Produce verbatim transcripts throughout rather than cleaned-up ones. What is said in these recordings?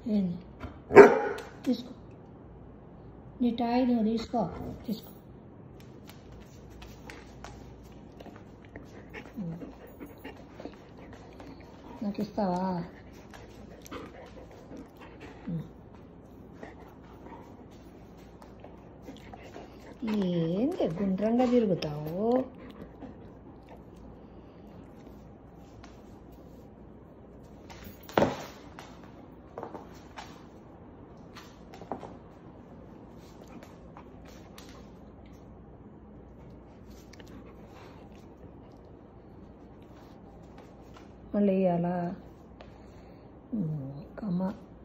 ఏంది తీసుకో నీ టాయ్ నువ్వు తీసుకో తీసుకో నాకు ఇస్తావా ఏంది గుండ్రంగా తిరుగుతావు మళ్ళీ వేయాలా కమ్మ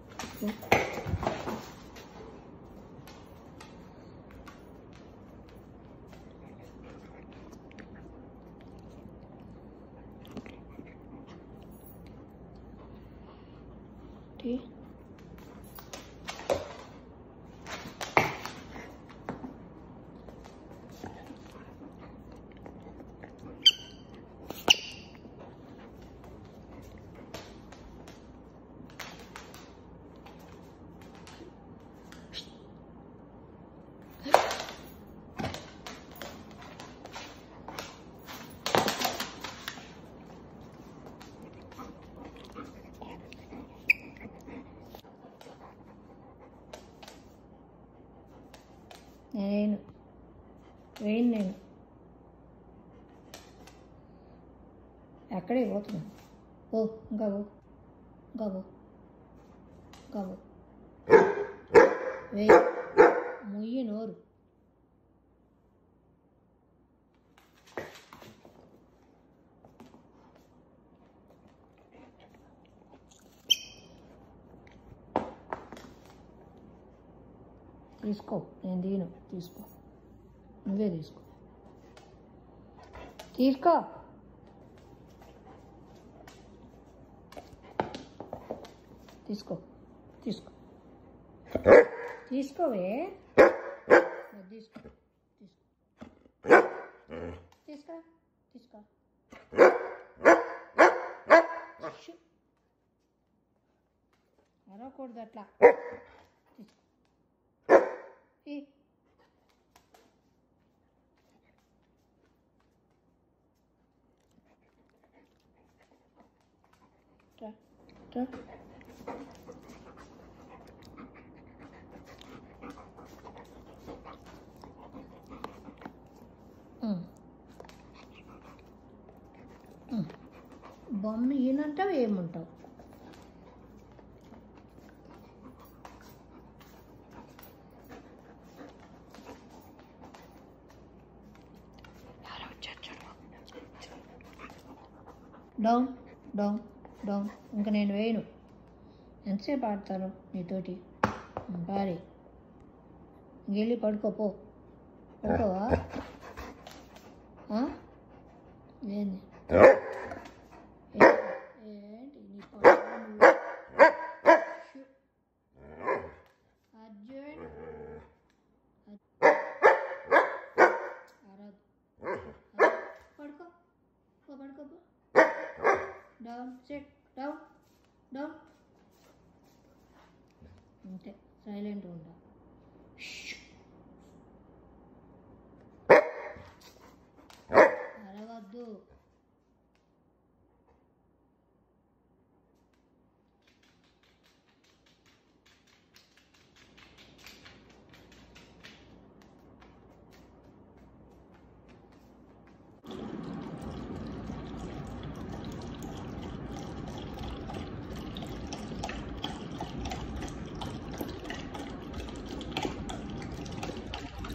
నేను వేయను నేను ఎక్కడే పోతున్నాను ఓ ఇంకా పో ఇంకా పో ఇంకా పో వేయి ముయ్యి నోరు తీసుకో నేను తీను తీసుకో నువ్వే తీసుకో తీసుకో తీసుకో తీసుకో తీసుకోవే తీసుకో తీసుకో తీసుకో తీసుకో అరవకూడదు అట్లా ఈ రా రా బొమ్మ ఈయనంటావు ఏమంటావు డౌన్ డౌన్ డౌన్ ఇంకా నేను వేయను ఎంతసేపు ఆడతాను నీతోటి భారీ ఇంకెళ్ళి పడుకోపో పడుకోవా ఏంది ఏంటి నీ అర్జెంట్ పడుకో పడుకోపో డౌన్ సెట్ డౌన్ డౌన్ అంతే సైలెంట్గా ఉంటా అరవద్దు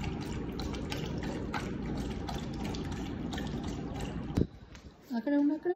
అక్కడ ఉన్న అక్కడ